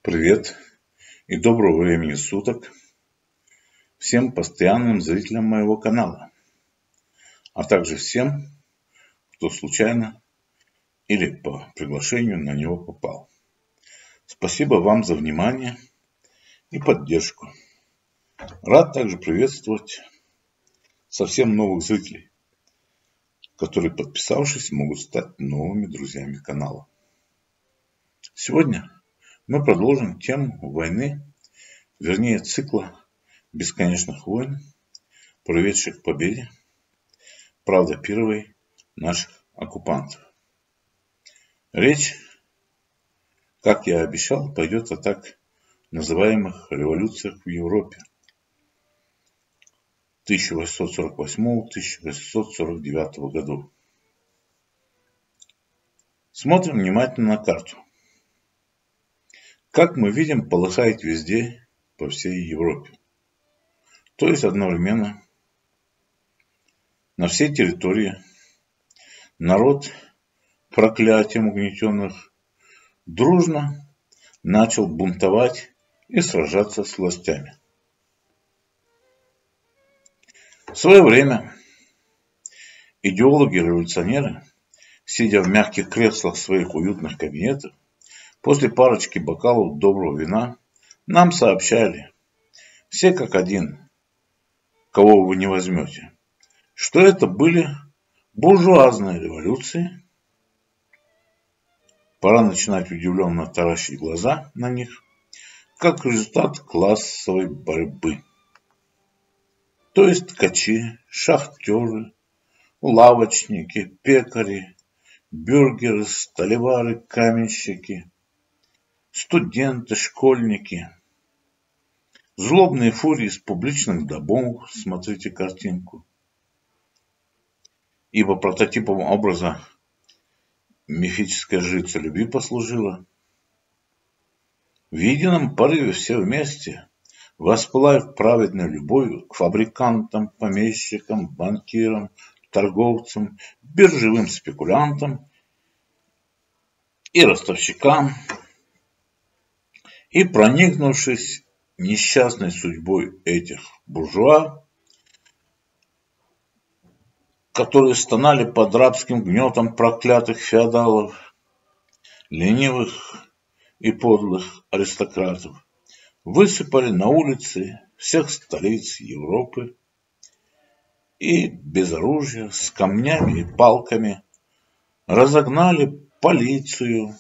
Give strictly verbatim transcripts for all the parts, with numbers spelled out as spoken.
Привет и доброго времени суток всем постоянным зрителям моего канала, а также всем, кто случайно или по приглашению на него попал. Спасибо вам за внимание и поддержку. Рад также приветствовать совсем новых зрителей, которые, подписавшись, могут стать новыми друзьями канала. Сегодня мы продолжим тему войны, вернее цикла бесконечных войн, приведших к победе, правда, первой наших оккупантов. Речь, как я обещал, пойдет о так называемых революциях в Европе тысяча восемьсот сорок восьмого — тысяча восемьсот сорок девятого годов. Смотрим внимательно на карту. Как мы видим, полыхает везде, по всей Европе. То есть одновременно на всей территории народ, проклятием угнетенных, дружно начал бунтовать и сражаться с властями. В свое время идеологи-революционеры, сидя в мягких креслах своих уютных кабинетов, после парочки бокалов доброго вина, нам сообщали, все как один, кого вы не возьмете, что это были буржуазные революции. Пора начинать удивленно таращить глаза на них, как результат классовой борьбы. То есть ткачи, шахтеры, лавочники, пекари, бюргеры, столевары, каменщики, студенты, школьники, злобные фурии из публичных домов, смотрите картинку, ибо прототипом образа мифическая жрица любви послужила. В едином порыве все вместе, воспылав праведной любовью к фабрикантам, помещикам, банкирам, торговцам, биржевым спекулянтам и ростовщикам, и проникнувшись несчастной судьбой этих буржуа, которые стонали под рабским гнетом проклятых феодалов, ленивых и подлых аристократов, высыпали на улицы всех столиц Европы и без оружия, с камнями и палками разогнали полицию,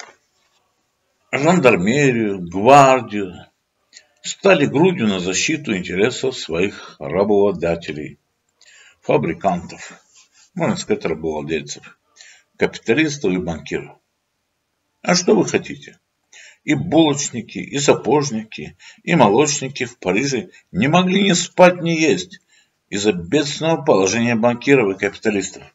жандармерию, гвардию, стали грудью на защиту интересов своих рабовладателей, фабрикантов, можно сказать, рабовладельцев, капиталистов и банкиров. А что вы хотите? И булочники, и сапожники, и молочники в Париже не могли ни спать, ни есть из-за бедственного положения банкиров и капиталистов.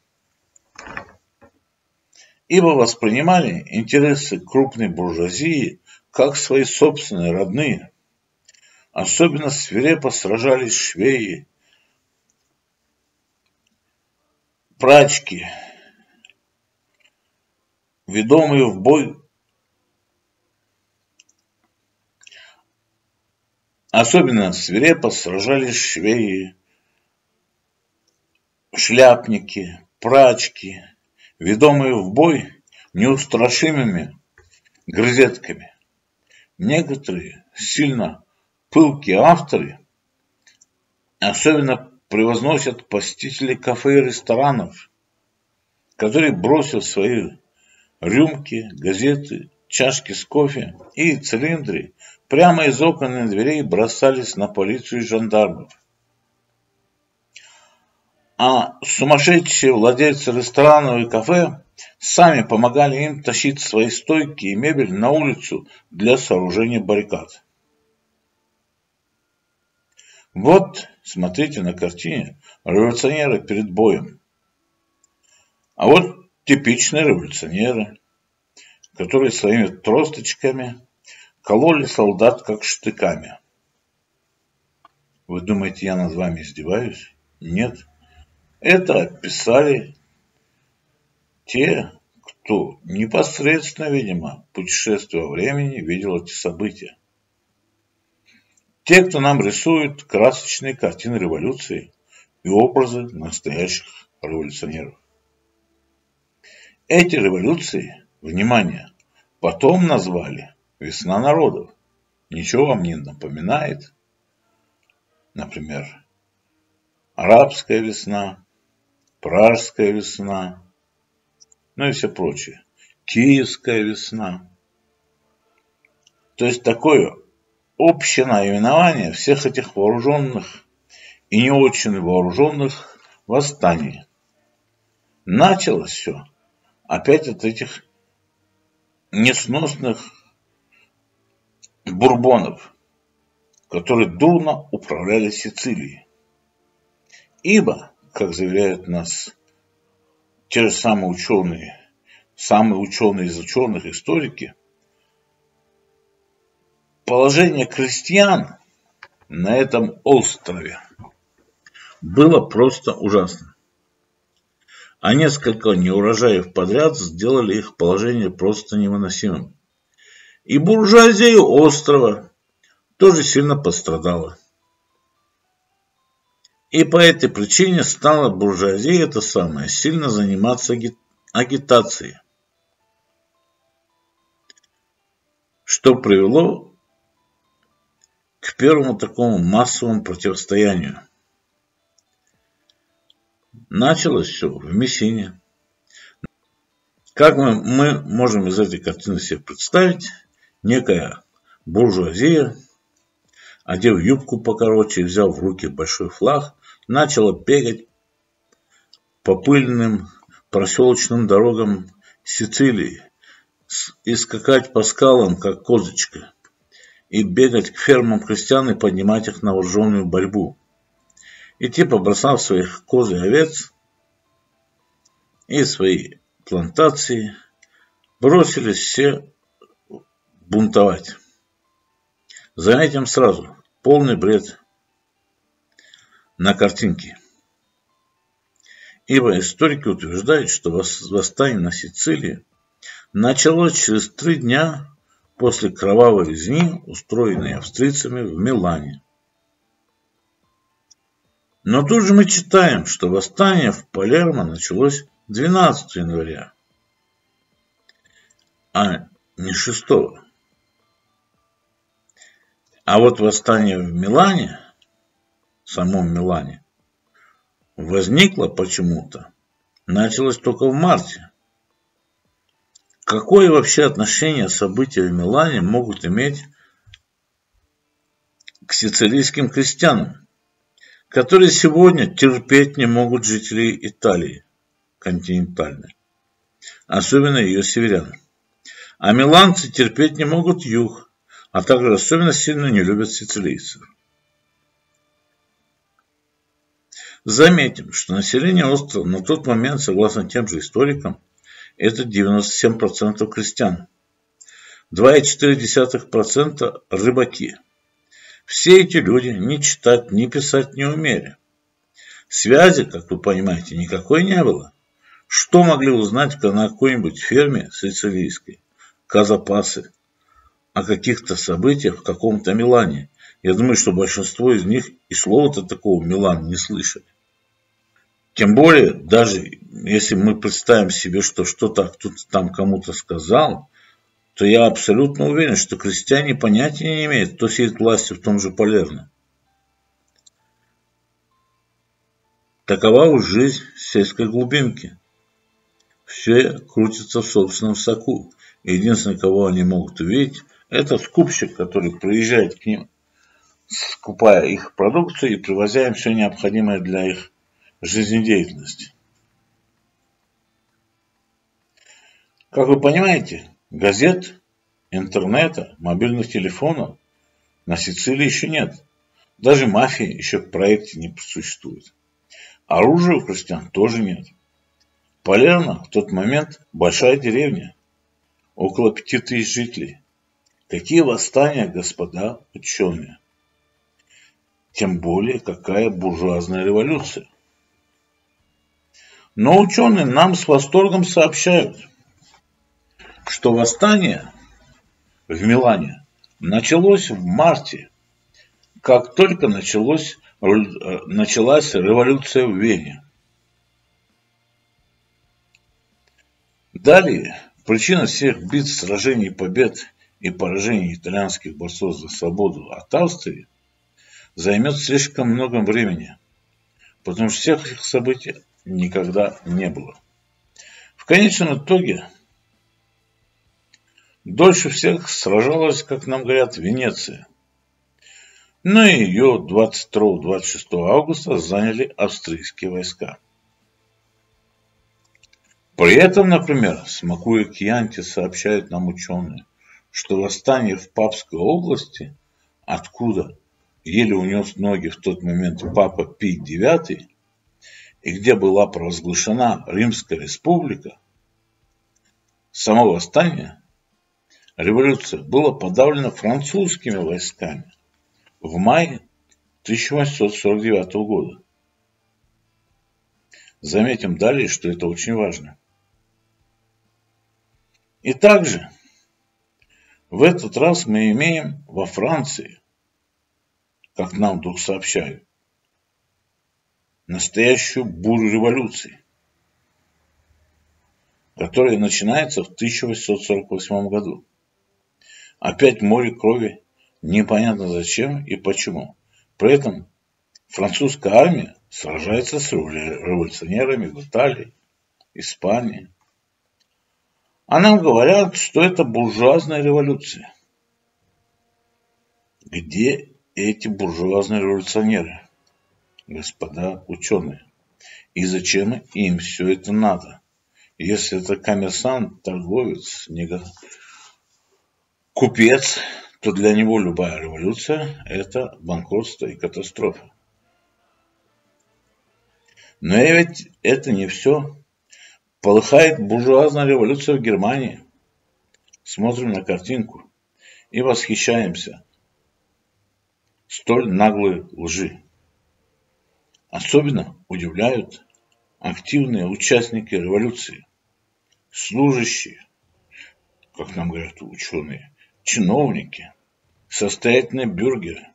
Ибо воспринимали интересы крупной буржуазии как свои собственные, родные. Особенно свирепо сражались швеи, прачки, ведомые в бой. Особенно свирепо сражались швеи, шляпники, прачки, ведомые в бой неустрашимыми грызетками. Некоторые сильно пылкие авторы особенно превозносят посетителей кафе и ресторанов, которые, бросив свои рюмки, газеты, чашки с кофе и цилиндры, прямо из окон и дверей бросались на полицию и жандармов. А сумасшедшие владельцы ресторанов и кафе сами помогали им тащить свои стойки и мебель на улицу для сооружения баррикад. Вот, смотрите на картине, революционеры перед боем. А вот типичные революционеры, которые своими тросточками кололи солдат как штыками. Вы думаете, я над вами издеваюсь? Нет. Это описали те, кто непосредственно, видимо, путешествуя во времени, видел эти события. Те, кто нам рисует красочные картины революции и образы настоящих революционеров. Эти революции, внимание, потом назвали «Весна народов». Ничего вам не напоминает? Например, арабская весна, пражская весна, ну и все прочее. Киевская весна. То есть такое общее наименование всех этих вооруженных и не очень вооруженных восстаний. Началось все опять от этих несносных бурбонов, которые дурно управляли Сицилией. Ибо, как заверяют нас те же самые ученые, самые ученые из ученых, историки, положение крестьян на этом острове было просто ужасно. А несколько неурожаев подряд сделали их положение просто невыносимым. И буржуазия острова тоже сильно пострадала. И по этой причине стала буржуазия это самое сильно заниматься агитацией, что привело к первому такому массовому противостоянию. Началось все в Мессине. Как мы, мы можем из этой картины себе представить, некая буржуазия, одев юбку покороче и взяв в руки большой флаг, начала бегать по пыльным проселочным дорогам Сицилии и скакать по скалам, как козочка, и бегать к фермам крестьян и поднимать их на вооруженную борьбу. И те, побросав своих коз и овец и свои плантации, бросились все бунтовать. Заметим сразу, полный бред на картинке. Ибо историки утверждают, что восстание на Сицилии началось через три дня после кровавой резни, устроенной австрийцами в Милане. Но тут же мы читаем, что восстание в Палермо началось двенадцатого января, а не шестого. А вот восстание в Милане, в самом Милане, возникло почему-то, началось только в марте. Какое вообще отношение события в Милане могут иметь к сицилийским крестьянам, которые сегодня терпеть не могут жителей Италии континентальной, особенно ее северян. А миланцы терпеть не могут юг, а также особенно сильно не любят сицилийцев. Заметим, что население острова на тот момент, согласно тем же историкам, это девяносто семь процентов крестьян, два целых четыре десятых процента рыбаки. Все эти люди ни читать, ни писать не умели. Связи, как вы понимаете, никакой не было. Что могли узнать на какой-нибудь ферме сицилийской казапасы о каких-то событиях в каком-то Милане? Я думаю, что большинство из них и слова-то такого Милан не слышали. Тем более, даже если мы представим себе, что что-то кто-то там кому-то сказал, то я абсолютно уверен, что крестьяне понятия не имеют, кто сидит властью в том же Палермо. Такова уж жизнь сельской глубинки. Все крутится в собственном соку. Единственное, кого они могут увидеть, это скупщик, который приезжает к ним, скупая их продукцию и привозя им все необходимое для их жизнедеятельности. Как вы понимаете, газет, интернета, мобильных телефонов на Сицилии еще нет. Даже мафии еще в проекте не существует. Оружия у крестьян тоже нет. Палермо в тот момент большая деревня, около пяти тысяч жителей. Какие восстания, господа ученые? Тем более, какая буржуазная революция. Но ученые нам с восторгом сообщают, что восстание в Милане началось в марте, как только началось, началась революция в Вене. Далее, причина всех битв, сражений, побед и поражений итальянских борцов за свободу от Австрии займет слишком много времени, потому что всех этих событий никогда не было. В конечном итоге, дольше всех сражалась, как нам говорят, Венеция. Но ее двадцать второго — двадцать шестого августа заняли австрийские войска. При этом, например, смакуя Кьянти, сообщают нам ученые, что восстание в Папской области, откуда еле унес ноги в тот момент папа Пий девятый, и где была провозглашена Римская республика, само восстание, революция, было подавлено французскими войсками в мае тысяча восемьсот сорок девятого года. Заметим далее, что это очень важно. И также в этот раз мы имеем во Франции, как нам вдруг сообщают, настоящую бурю революции, которая начинается в тысяча восемьсот сорок восьмом году. Опять море крови, непонятно зачем и почему. При этом французская армия сражается с революционерами в Италии, Испании. А нам говорят, что это буржуазная революция. Где эти буржуазные революционеры, господа ученые? И зачем им все это надо? Если это коммерсант, торговец, купец, то для него любая революция – это банкротство и катастрофа. Но ведь это не все. Полыхает буржуазная революция в Германии. Смотрим на картинку и восхищаемся столь наглой лжи. Особенно удивляют активные участники революции, служащие, как нам говорят ученые, чиновники, состоятельные бюргеры.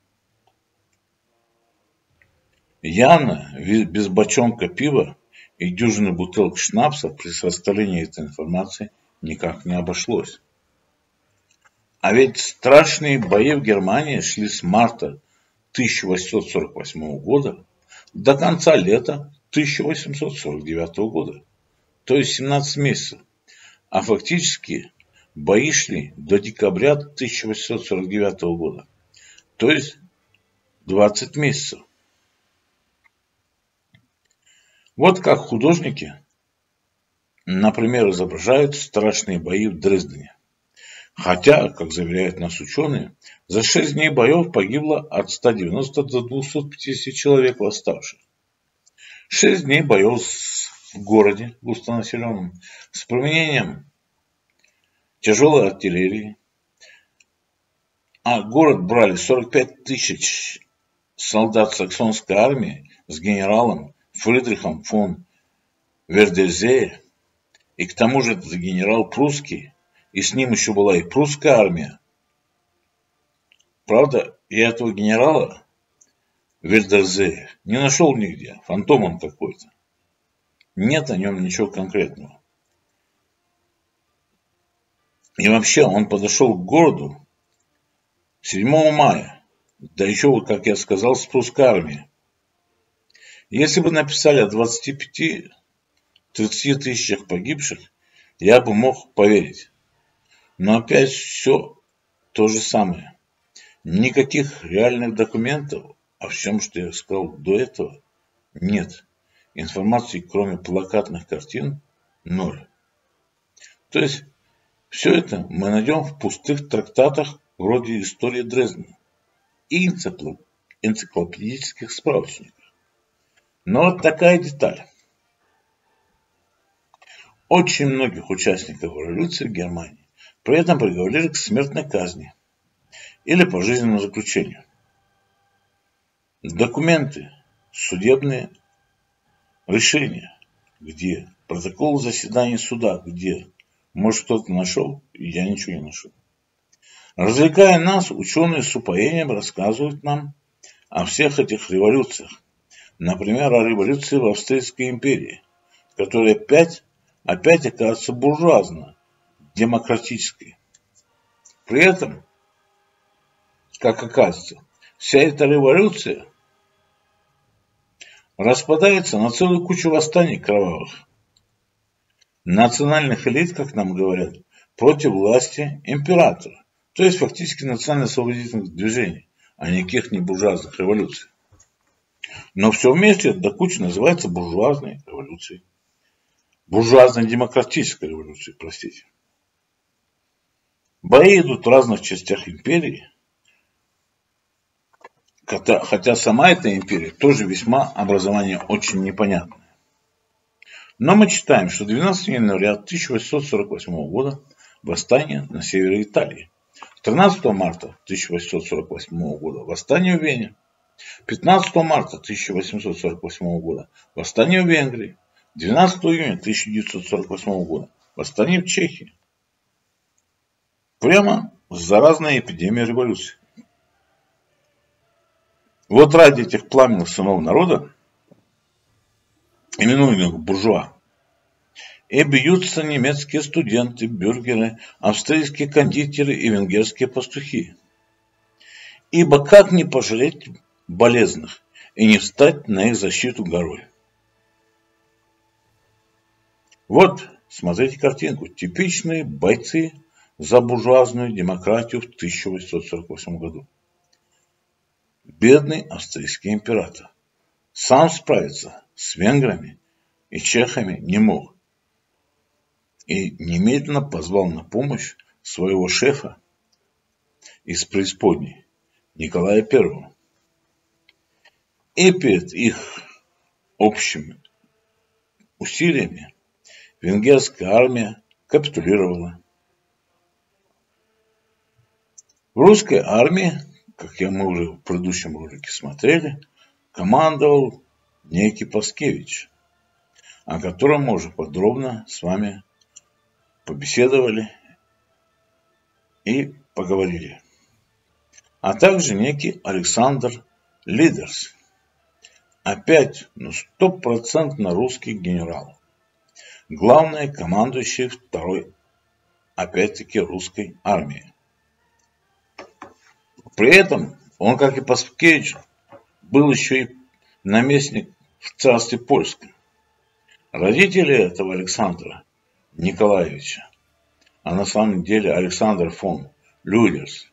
Явно без бочонка пива и дюжины бутылок шнапса при составлении этой информации никак не обошлось. А ведь страшные бои в Германии шли с марта тысяча восемьсот сорок восьмого года до конца лета тысяча восемьсот сорок девятого года, то есть семнадцать месяцев. А фактически бои шли до декабря тысяча восемьсот сорок девятого года, то есть двадцать месяцев. Вот как художники, например, изображают страшные бои в Дрездене. Хотя, как заверяют нас ученые, за шесть дней боев погибло от ста девяноста до двухсот пятидесяти человек восставших. шесть дней боев в городе густонаселенном с применением тяжелой артиллерии. А город брали сорок пять тысяч солдат саксонской армии с генералом Фридрихом фон Вердельзее, и к тому же это генерал прусский, и с ним еще была и прусская армия. Правда, я этого генерала Вердельзее не нашел нигде, фантом он какой-то. Нет о нем ничего конкретного. И вообще он подошел к городу седьмого мая, да еще, вот как я сказал, с прусской армией. Если бы написали о двадцати пяти — тридцати тысячах погибших, я бы мог поверить. Но опять все то же самое. Никаких реальных документов о всем, что я сказал до этого, нет. Информации, кроме плакатных картин, ноль. То есть, все это мы найдем в пустых трактатах вроде истории Дрездена и энциклопедических справочниках. Но вот такая деталь. Очень многих участников революции в Германии при этом приговорили к смертной казни или пожизненному заключению. Документы, судебные решения, где протокол заседаний суда, где Может, кто-то нашел? Я ничего не нашел. Развлекая нас, ученые с упоением рассказывают нам о всех этих революциях. Например, о революции в Австрийской империи, которая опять, опять оказывается буржуазно, демократической. При этом, как оказывается, вся эта революция распадается на целую кучу восстаний кровавых, национальных элит, как нам говорят, против власти императора. То есть фактически национально-освободительных движений, а никаких не буржуазных революций. Но все вместе это до кучи называется буржуазной революцией. Буржуазной демократической революцией, простите. Бои идут в разных частях империи, хотя сама эта империя тоже весьма образование очень непонятное. Но мы читаем, что двенадцатого января тысяча восемьсот сорок восьмого года восстание на севере Италии. тринадцатого марта тысяча восемьсот сорок восьмого года восстание в Вене. пятнадцатого марта тысяча восемьсот сорок восьмого года восстание в Венгрии. двенадцатого июня тысяча девятьсот сорок восьмого года восстание в Чехии. Прямо заразная эпидемия революции. Вот ради этих пламенных сынов народа, именуемых буржуа, и бьются немецкие студенты, бюргеры, австрийские кондитеры и венгерские пастухи. Ибо как не пожалеть болезных и не встать на их защиту горой? Вот, смотрите картинку. Типичные бойцы за буржуазную демократию в тысяча восемьсот сорок восьмом году. Бедный австрийский император сам справиться с венграми и чехами не мог. И немедленно позвал на помощь своего шефа из преисподней, Николая Первого. И перед их общими усилиями венгерская армия капитулировала. В русской армии, как я мы уже в предыдущем ролике смотрели, командовал некий Паскевич, о котором мы уже подробно с вами побеседовали и поговорили. А также некий Александр Лидерс, опять ну, стопроцентно русский генерал, главный командующий второй, опять-таки, русской армией. При этом он, как и Паскевич, был еще и наместник в царстве польском. Родители этого Александра Николаевича, а на самом деле Александр фон Людерс,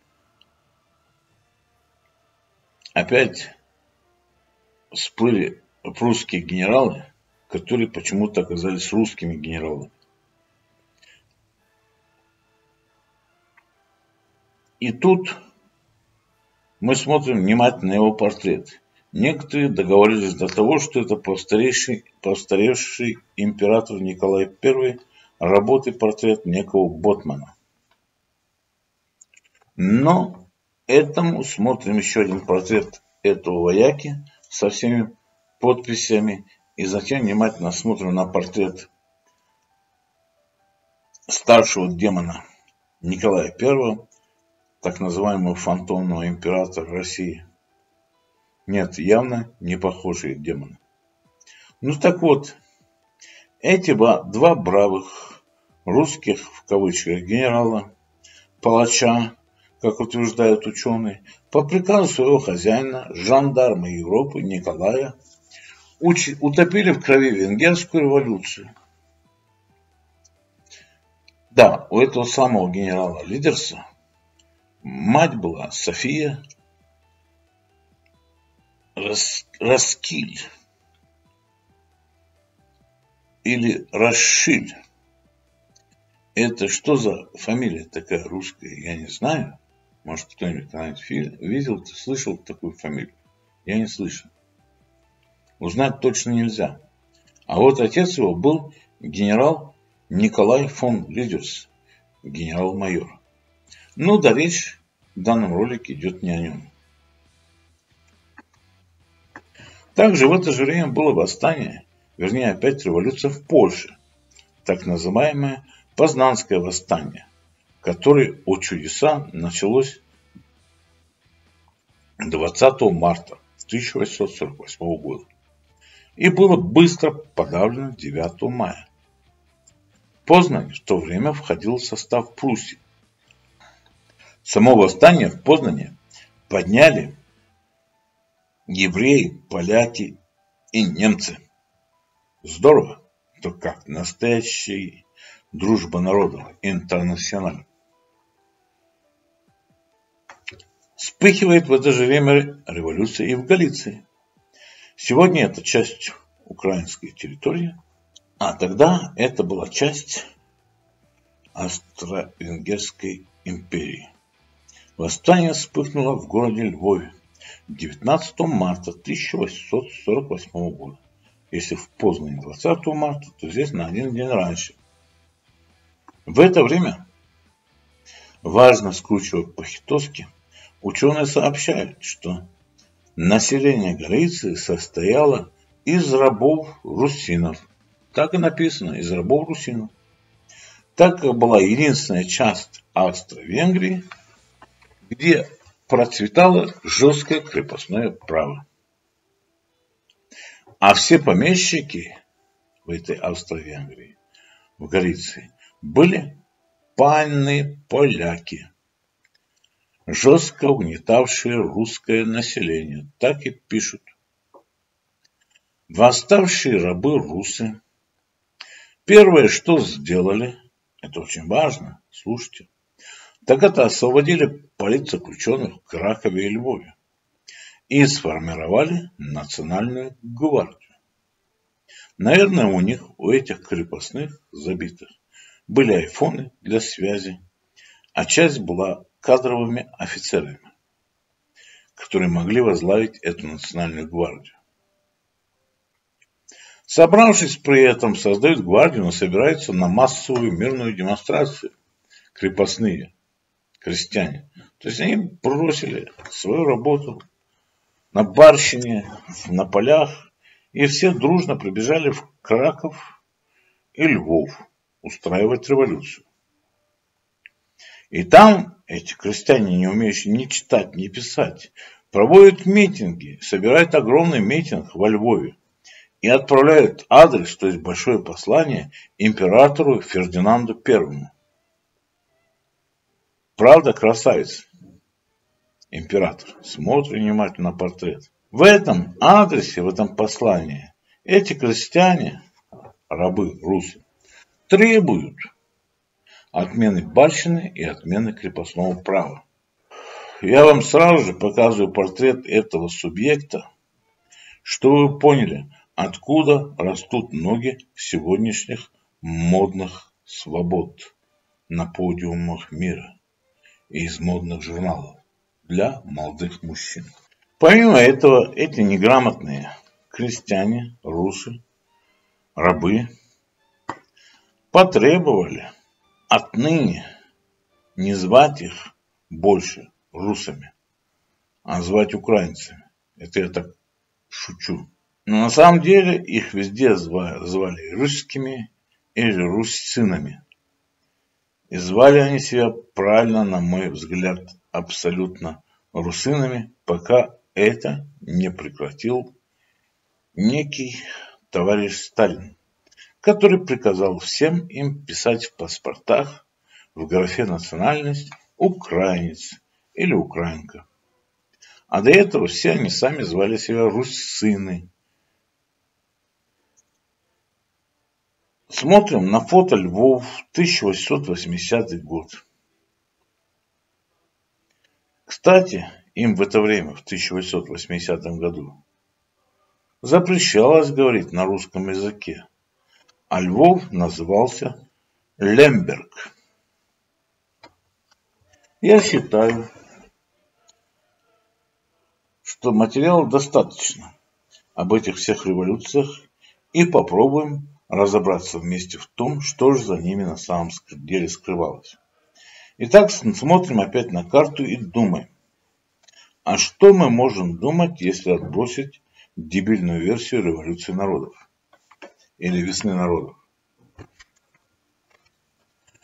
опять всплыли прусские генералы, которые почему-то оказались русскими генералами. И тут мы смотрим внимательно его портрет. Некоторые договорились до того, что это постаревший, постаревший император Николай Первый, работы портрет некого Ботмана. Но этому смотрим еще один портрет этого вояки со всеми подписями. И затем внимательно смотрим на портрет старшего демона Николая Первого, так называемого фантомного императора России. Нет, явно не похожие демоны. Ну так вот, эти два бравых русских, в кавычках, генерала, палача, как утверждают ученые, по приказу своего хозяина, жандарма Европы Николая, утопили в крови венгерскую революцию. Да, у этого самого генерала Лидерса мать была София Рас, Раскиль или Расшиль. Это что за фамилия такая русская, я не знаю. Может, кто-нибудь когда-нибудь видел, слышал такую фамилию? Я не слышал. Узнать точно нельзя. А вот отец его был генерал Николай фон Лидерс, генерал-майор. Ну да, речь в данном ролике идет не о нем. Также в это же время было восстание, вернее опять революция в Польше, так называемая Познанское восстание, которое, о чудеса, началось двадцатого марта тысяча восемьсот сорок восьмого года и было быстро подавлено девятого мая. Познань в то время входил в состав Пруссии. Само восстание в Познане подняли евреи, поляки и немцы. Здорово, то как настоящая дружба народов, интернациональ. Вспыхивает в это же время революция и в Галиции. Сегодня это часть украинской территории, а тогда это была часть Австро-Венгерской империи. Восстание вспыхнуло в городе Львове девятнадцатого марта тысяча восемьсот сорок восьмого года. Если в Познане двадцатого марта, то здесь на один день раньше. В это время, важно скручивая по-хитовски, ученые сообщают, что население Галиции состояло из рабов-русинов. Так и написано, из рабов-русинов. Так как была единственная часть Австро-Венгрии, где процветало жесткое крепостное право. А все помещики в этой Австро-Венгрии, в Галиции, были панны поляки, жестко угнетавшие русское население. Так и пишут. Восставшие рабы русы первое, что сделали, это очень важно, слушайте, так это освободили политзаключенных в Кракове и Львове и сформировали национальную гвардию. Наверное, у них, у этих крепостных забитых, были айфоны для связи, а часть была кадровыми офицерами, которые могли возглавить эту национальную гвардию. Собравшись при этом создают гвардию, но собираются на массовую мирную демонстрацию крепостные крестьяне. То есть они бросили свою работу на барщине, на полях, и все дружно прибежали в Краков и Львов устраивать революцию. И там эти крестьяне, не умеющие ни читать, ни писать, проводят митинги, собирают огромный митинг во Львове и отправляют адрес, то есть большое послание, императору Фердинанду Первому. Правда, красавец, император. Смотрит внимательно на портрет. В этом адресе, в этом послании, эти крестьяне, рабы русы, требуют отмены барщины и отмены крепостного права. Я вам сразу же показываю портрет этого субъекта, чтобы вы поняли, откуда растут ноги сегодняшних модных свобод на подиумах мира и из модных журналов для молодых мужчин. Помимо этого, эти неграмотные крестьяне, русы, рабы потребовали отныне не звать их больше русами, а звать украинцами. Это я так шучу. Но на самом деле их везде звали, звали русскими или русинами. И звали они себя правильно, на мой взгляд, абсолютно русинами, пока это не прекратил некий товарищ Сталин, который приказал всем им писать в паспортах в графе национальность украинец или украинка. А до этого все они сами звали себя русины. Смотрим на фото Львов, тысяча восемьсот восьмидесятый год. Кстати, им в это время, в тысяча восемьсот восьмидесятом году, запрещалось говорить на русском языке, а Львов назывался Лемберг. Я считаю, что материала достаточно об этих всех революциях, и попробуем разобраться вместе в том, что же за ними на самом деле скрывалось. Итак, смотрим опять на карту и думаем, а что мы можем думать, если отбросить дебильную версию революции народов или весны народов?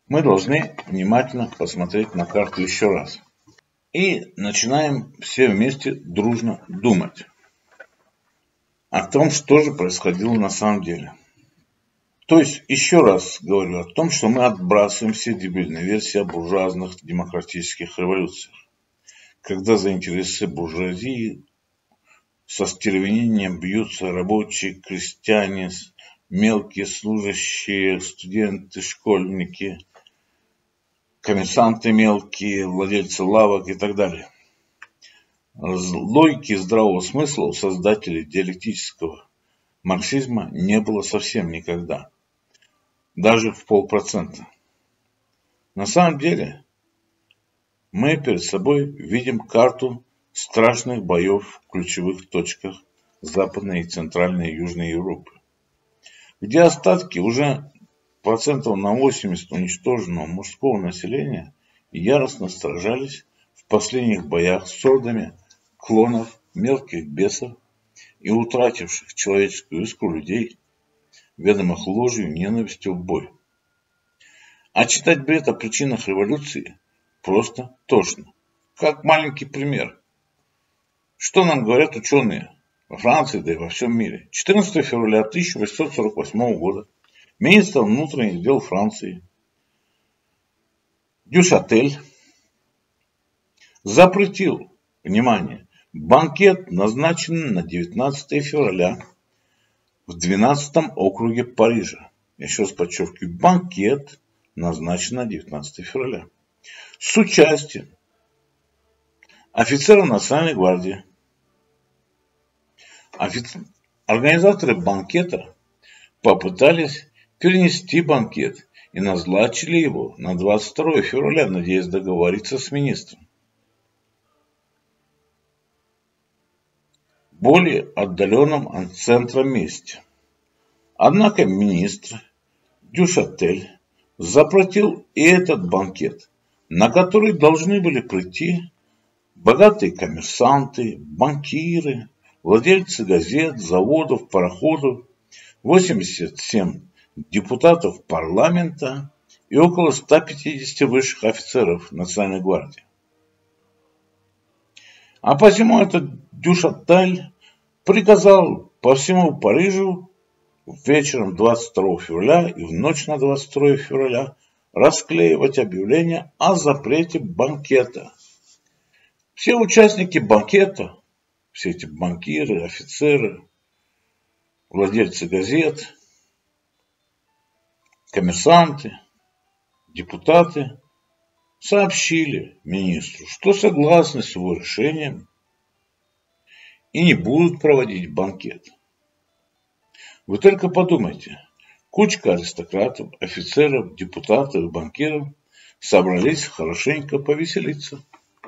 Мы должны внимательно посмотреть на карту еще раз. И начинаем все вместе дружно думать о том, что же происходило на самом деле. То есть, еще раз говорю о том, что мы отбрасываем все дебильные версии о буржуазных демократических революциях, когда за интересы буржуазии со стервенением бьются рабочие, крестьяне, мелкие служащие, студенты, школьники, коммерсанты мелкие, владельцы лавок и так далее. Логики и здравого смысла у создателей диалектического марксизма не было совсем никогда. Даже в полпроцента. На самом деле, мы перед собой видим карту страшных боев в ключевых точках Западной и Центральной и Южной Европы, где остатки уже процентов на восемьдесят уничтоженного мужского населения яростно сражались в последних боях с ордами клонов, мелких бесов и утративших человеческую искру людей, ведомых ложью и ненавистью в бой. А читать бред о причинах революции просто тошно. Как маленький пример. Что нам говорят ученые во Франции, да и во всем мире? четырнадцатого февраля тысяча восемьсот сорок восьмого года министр внутренних дел Франции Дюшатель запретил, внимание, банкет, назначенный на девятнадцатое февраля в двенадцатом округе Парижа. Еще раз подчеркиваю, банкет назначен на девятнадцатое февраля. С участием офицеров Национальной гвардии. Офици... Организаторы банкета попытались перенести банкет и назначили его на двадцать второе февраля, надеясь договориться с министром. Более отдаленном от центра месте. Однако министр Дюшатель запретил и этот банкет, на который должны были прийти богатые коммерсанты, банкиры, владельцы газет, заводов, пароходов, восемьдесят семь депутатов парламента и около ста пятидесяти высших офицеров Национальной гвардии. А посему этот Дюшатель приказал по всему Парижу вечером двадцать второго февраля и в ночь на двадцать второе февраля расклеивать объявления о запрете банкета. Все участники банкета, все эти банкиры, офицеры, владельцы газет, коммерсанты, депутаты сообщили министру, что согласны с его решением и не будут проводить банкет. Вы только подумайте, кучка аристократов, офицеров, депутатов и банкиров собрались хорошенько повеселиться.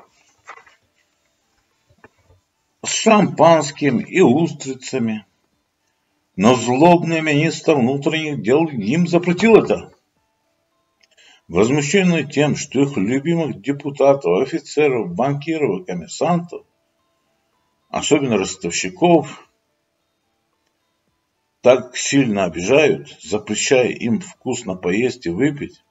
С шампанским и устрицами. Но злобный министр внутренних дел им запретил это. Возмущенные тем, что их любимых депутатов, офицеров, банкиров и коммерсантов, особенно ростовщиков, так сильно обижают, запрещая им вкусно поесть и выпить,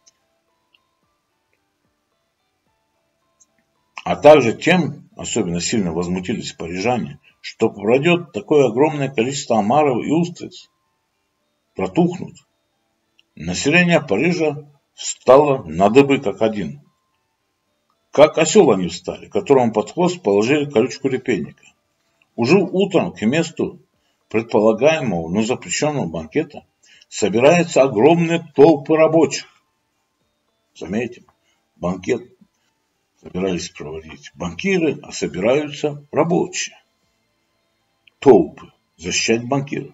а также тем, особенно сильно возмутились парижане, что пропадет такое огромное количество омаров и устриц, протухнут. Население Парижа встало на дыбы как один. Как осел они встали, которому под хвост положили колючку репейника. Уже утром к месту предполагаемого, но запрещенного банкета собираются огромные толпы рабочих. Заметим, банкет собирались проводить банкиры, а собираются рабочие. Толпы защищать банкиров.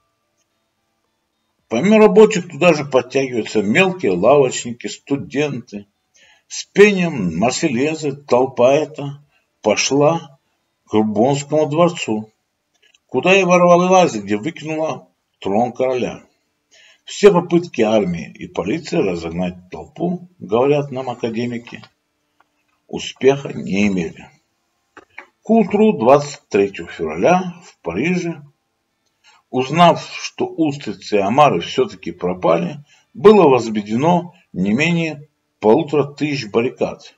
Помимо рабочих туда же подтягиваются мелкие лавочники, студенты. С пением Марсельезы толпа эта пошла к Бурбонскому дворцу, куда и ворвалась, где выкинула трон короля. Все попытки армии и полиции разогнать толпу, говорят нам академики, успеха не имели. К утру двадцать третьего февраля в Париже, узнав, что устрицы и омары все-таки пропали, было возведено не менее полутора тысяч баррикад.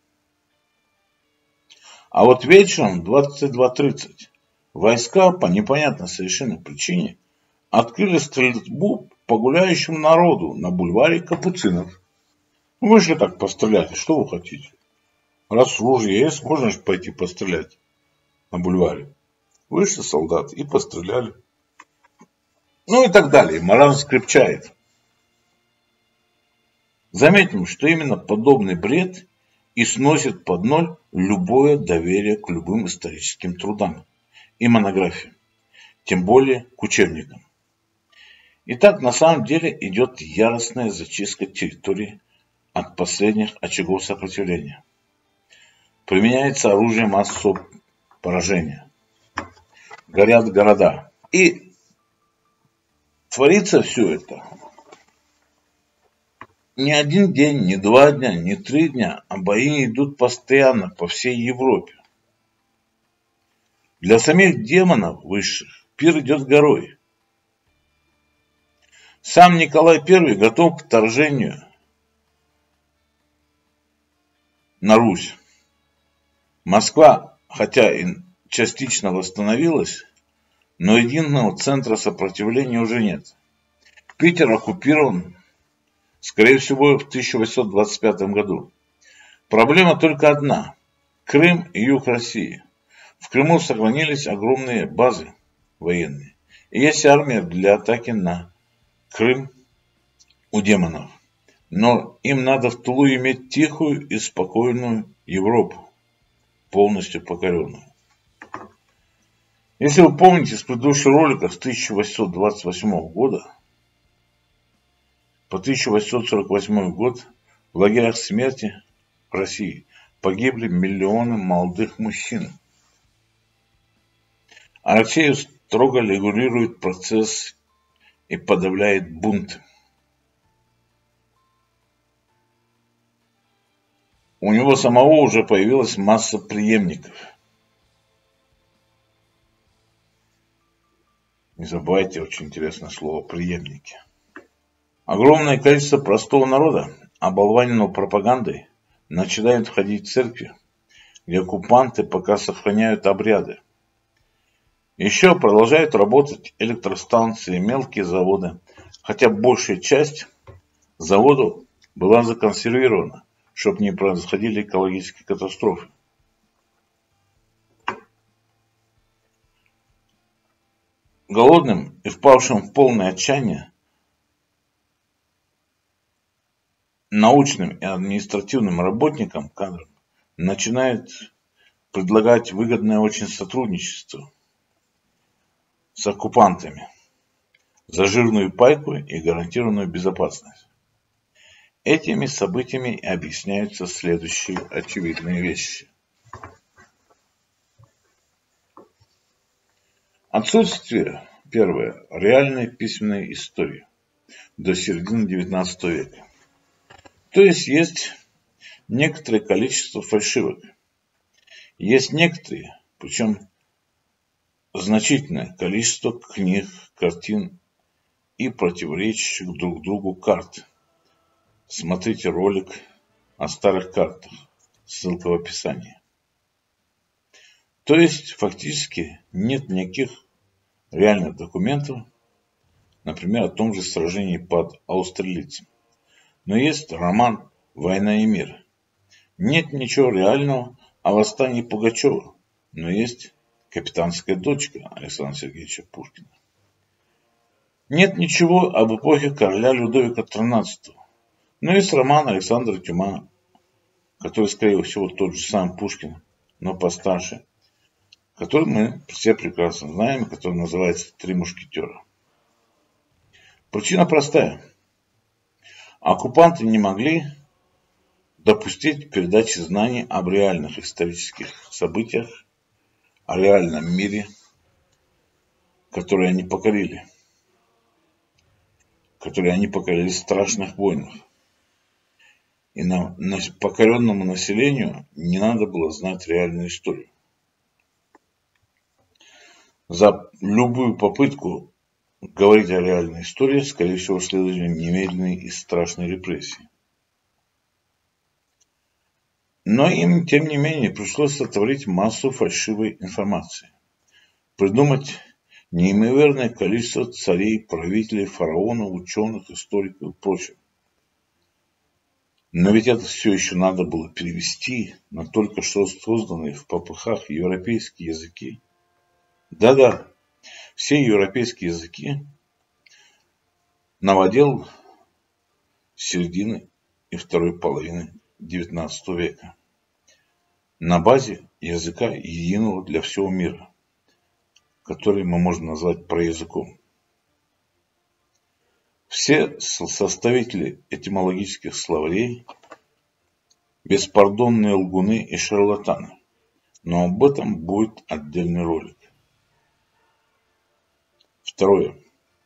А вот вечером в двадцать два тридцать войска по непонятной совершенно причине открыли стрельбу по гуляющему народу на бульваре Капуцинов. Вышли так пострелять, что вы хотите? Раз ружье есть, можно же пойти пострелять на бульваре. Вышли солдаты и постреляли. Ну и так далее. Мораль скрепчает. Заметим, что именно подобный бред и сносит под ноль любое доверие к любым историческим трудам и монографиям, тем более к учебникам. Итак, на самом деле идет яростная зачистка территории от последних очагов сопротивления. Применяется оружие массового поражения. Горят города. И творится все это не один день, не два дня, не три дня, а бои идут постоянно по всей Европе. Для самих демонов высших пир идет горой. Сам Николай Первый готов к вторжению на Русь. Москва, хотя и частично восстановилась, но единого центра сопротивления уже нет. Питер оккупирован, скорее всего, в тысяча восемьсот двадцать пятом году. Проблема только одна – Крым и юг России. В Крыму сохранились огромные базы военные. И есть армия для атаки на Крым у демонов. Но им надо в тылу иметь тихую и спокойную Европу, полностью покоренную. Если вы помните с предыдущего ролика с тысяча восемьсот двадцать восьмого года по тысяча восемьсот сорок восьмой год в лагерях смерти в России погибли миллионы молодых мужчин. А Россия строго регулирует процесс и подавляет бунты. У него самого уже появилась масса преемников. Не забывайте очень интересное слово «преемники». Огромное количество простого народа, оболваненного пропагандой, начинает входить в церкви, где оккупанты пока сохраняют обряды. Еще продолжают работать электростанции, мелкие заводы, хотя большая часть заводов была законсервирована, чтобы не происходили экологические катастрофы. Голодным и впавшим в полное отчаяние научным и административным работникам, кадрам, начинают предлагать выгодное очень сотрудничество с оккупантами за жирную пайку и гарантированную безопасность. Этими событиями и объясняются следующие очевидные вещи. Отсутствие, первое, реальной письменной истории до середины девятнадцатого века. То есть есть некоторое количество фальшивок. Есть некоторые, причем значительное количество книг, картин и противоречащих друг другу карт. Смотрите ролик о старых картах, ссылка в описании. То есть фактически нет никаких реальных документов, например, о том же сражении под Аустерлицем. Но есть роман «Война и мир». Нет ничего реального о восстании Пугачева, но есть «Капитанская дочка» Александра Сергеевича Пушкина. Нет ничего об эпохе короля Людовика тринадцатого, но есть роман Александра Дюма, который, скорее всего, тот же сам Пушкин, но постарше, который мы все прекрасно знаем, который называется «Три мушкетера». Причина простая. Оккупанты не могли допустить передачи знаний об реальных исторических событиях, о реальном мире, который они покорили, который они покорили в страшных войнах. И на, на покоренному населению не надо было знать реальную историю. За любую попытку говорить о реальной истории, скорее всего, следовали немедленные и страшные репрессии. Но им, тем не менее, пришлось сотворить массу фальшивой информации, придумать неимоверное количество царей, правителей, фараонов, ученых, историков и прочего. Но ведь это все еще надо было перевести на только что созданные в попыхах европейские языки. Да-да, все европейские языки наводил с середины и второй половины девятнадцатого века на базе языка единого для всего мира, который мы можем назвать проязыком. Все составители этимологических словарей беспардонные лгуны и шарлатаны, но об этом будет отдельный ролик. Второе.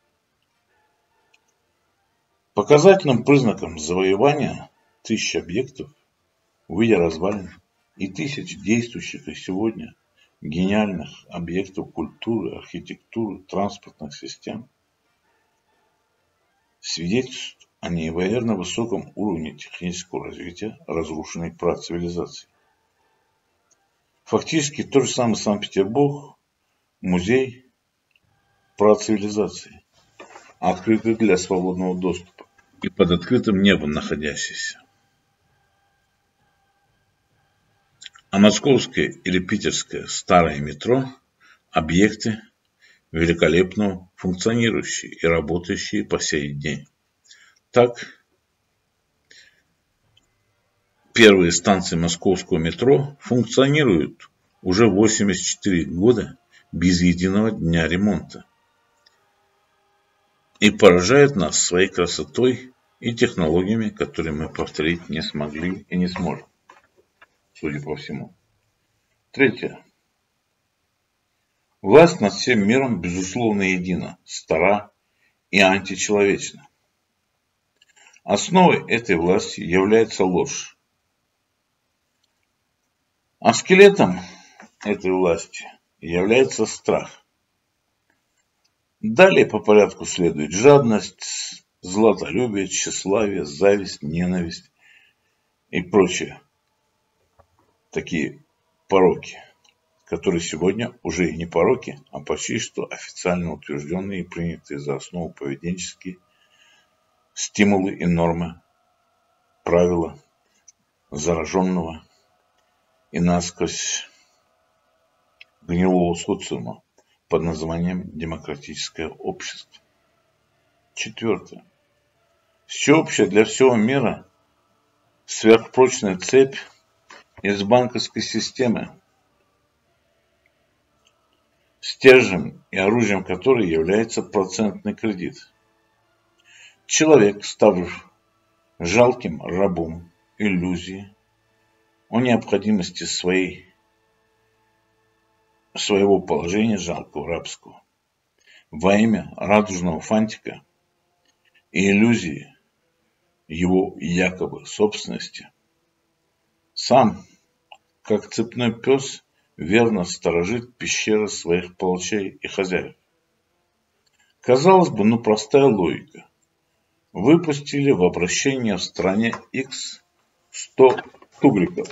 Показательным признаком завоевания тысяч объектов в виде развалин и тысяч действующих и сегодня гениальных объектов культуры, архитектуры, транспортных систем свидетельствует о неимоверно высоком уровне технического развития разрушенной працивилизации. Фактически тот же самый Санкт-Петербург – музей працивилизации, открытый для свободного доступа и под открытым небом находящийся. А московское или питерское старое метро – объекты, великолепно функционирующие и работающие по сей день. Так, первые станции московского метро функционируют уже восемьдесят четыре года без единого дня ремонта и поражают нас своей красотой и технологиями, которые мы повторить не смогли и не сможем, судя по всему. Третье. Власть над всем миром, безусловно, едина, стара и античеловечна. Основой этой власти является ложь. А скелетом этой власти является страх. Далее по порядку следует жадность, златолюбие, тщеславие, зависть, ненависть и прочие такие пороки, которые сегодня уже и не пороки, а почти что официально утвержденные и принятые за основу поведенческие стимулы и нормы, правила зараженного и насквозь гнилого социума под названием демократическое общество. Четвертое. Всеобщая для всего мира сверхпрочная цепь из банковской системы, стержнем и оружием которой является процентный кредит. Человек, став жалким рабом иллюзии о необходимости своей, своего положения жалкого рабского во имя радужного фантика и иллюзии его якобы собственности, сам, как цепной пес, верно сторожит пещеры своих палачей и хозяев. Казалось бы, ну простая логика. Выпустили в обращение в стране X сто тугриков.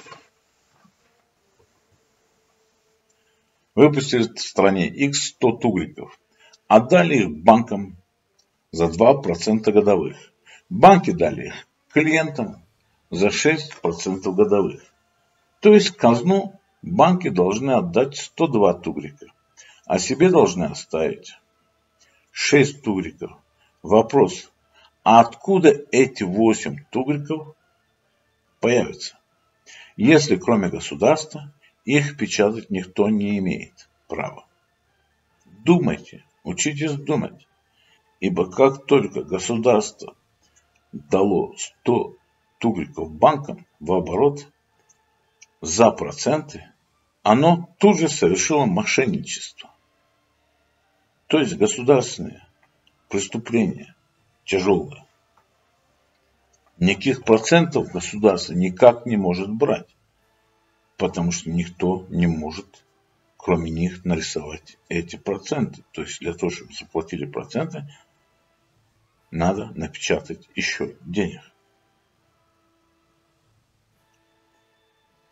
Выпустили в стране X сто тугриков. Отдали их банкам за два процента годовых. Банки дали их клиентам за шесть процентов годовых. То есть в казну банки должны отдать сто два тугрика, а себе должны оставить шесть тугриков. Вопрос. А откуда эти восемь тугриков появятся, если кроме государства их печатать никто не имеет права? Думайте, учитесь думать, ибо как только государство дало сто тугриков банкам в оборот за проценты, оно тут же совершило мошенничество. То есть государственные преступления тяжелое. Никаких процентов государство никак не может брать, потому что никто не может, кроме них, нарисовать эти проценты. То есть для того, чтобы заплатили проценты, надо напечатать еще денег.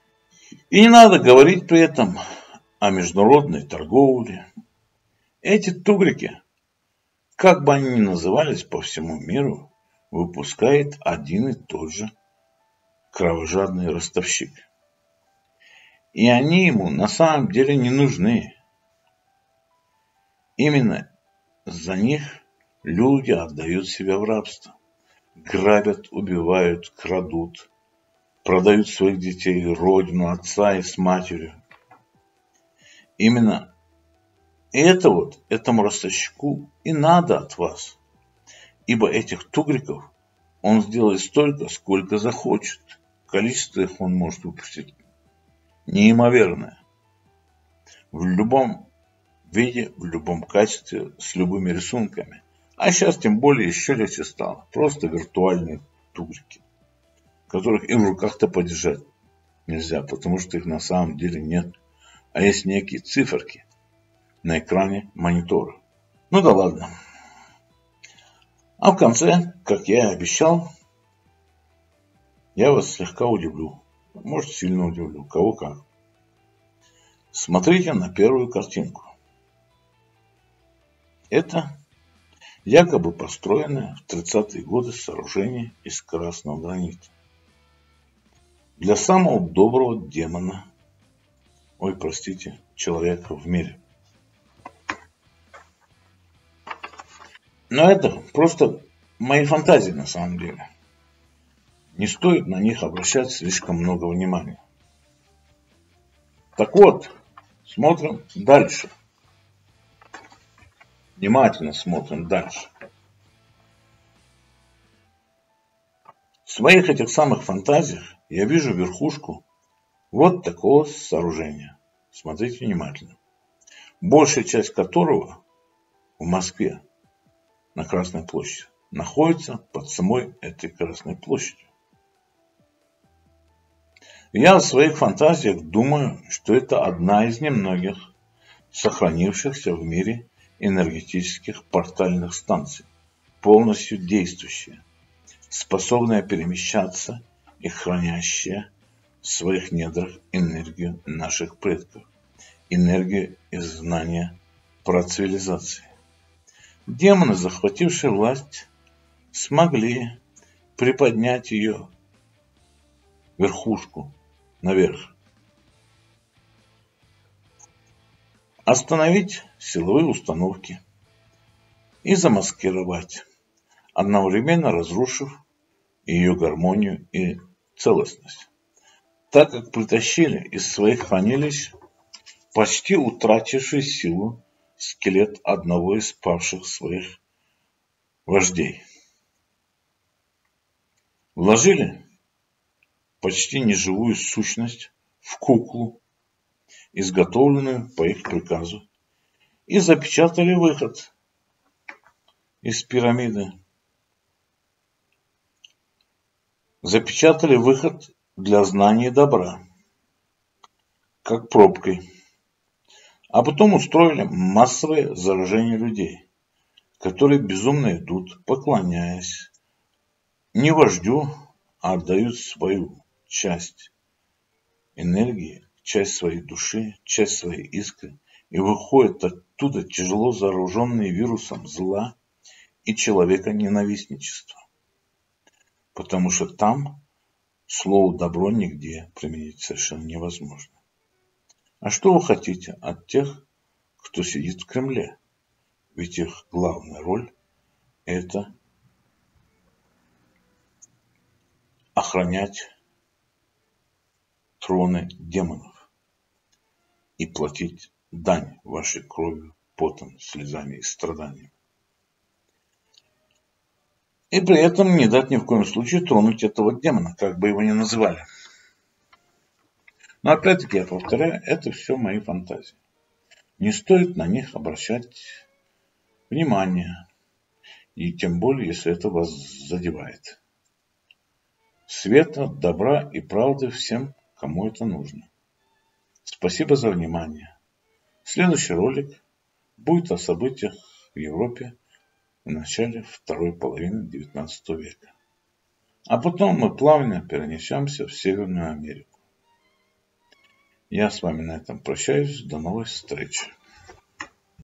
И не надо говорить при этом о международной торговле. Эти тугрики, как бы они ни назывались по всему миру, выпускает один и тот же кровожадный ростовщик. И они ему на самом деле не нужны. Именно за них люди отдают себя в рабство. Грабят, убивают, крадут, продают своих детей, родину, отца и с матерью. Именно это вот, этому ростовщику и надо от вас. Ибо этих тугриков он сделает столько, сколько захочет. Количество их он может выпустить неимоверное. В любом виде, в любом качестве, с любыми рисунками. А сейчас тем более еще легче стало. Просто виртуальные тугрики, которых и в руках-то подержать нельзя, потому что их на самом деле нет. А есть некие циферки на экране монитора. Ну да ладно. А в конце, как я и обещал, я вас слегка удивлю. Может, сильно удивлю. Кого как. Смотрите на первую картинку. Это якобы построенное в тридцатые годы сооружение из красного гранита. Для самого доброго демона, ой, простите, человека в мире. Но это просто мои фантазии на самом деле. Не стоит на них обращать слишком много внимания. Так вот, смотрим дальше. Внимательно смотрим дальше. В своих этих самых фантазиях я вижу верхушку вот такого сооружения. Смотрите внимательно. Большая часть которого в Москве на Красной площади находится под самой этой Красной площадью. Я в своих фантазиях думаю, что это одна из немногих сохранившихся в мире энергетических портальных станций, полностью действующая, способная перемещаться и хранящая в своих недрах энергию наших предков, энергию из знания про цивилизации. Демоны, захватившие власть, смогли приподнять ее верхушку наверх, остановить силовые установки и замаскировать, одновременно разрушив ее гармонию и целостность, так как притащили из своих хранилищ почти утративший силу скелет одного из павших своих вождей. Вложили почти неживую сущность в куклу, изготовленную по их приказу, и запечатали выход из пирамиды. Запечатали выход для знания добра, как пробкой. А потом устроили массовое заражение людей, которые безумно идут, поклоняясь не вождю, а отдают свою часть энергии, часть своей души, часть своей искры, и выходят оттуда тяжело зараженные вирусом зла и человека-ненавистничества. Потому что там слово «добро» нигде применить совершенно невозможно. А что вы хотите от тех, кто сидит в Кремле? Ведь их главная роль – это охранять троны демонов и платить дань вашей кровью, потом, слезами и страданиями. И при этом не дать ни в коем случае тронуть этого демона, как бы его ни называли. Но опять-таки, я повторяю, это все мои фантазии. Не стоит на них обращать внимание, и тем более, если это вас задевает. Света, добра и правды всем, кому это нужно. Спасибо за внимание. Следующий ролик будет о событиях в Европе в начале второй половины девятнадцатого века. А потом мы плавно перенесемся в Северную Америку. Я с вами на этом прощаюсь. До новых встреч.